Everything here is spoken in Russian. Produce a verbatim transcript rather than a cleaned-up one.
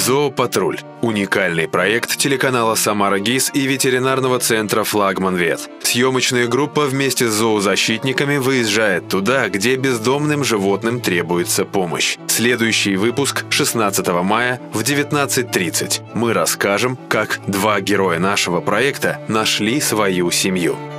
Зоопатруль. Уникальный проект телеканала «Самара ГИС» и ветеринарного центра «Флагман Вет». Съемочная группа вместе с зоозащитниками выезжает туда, где бездомным животным требуется помощь. Следующий выпуск шестнадцатого мая в девятнадцать тридцать. Мы расскажем, как два героя нашего проекта нашли свою семью.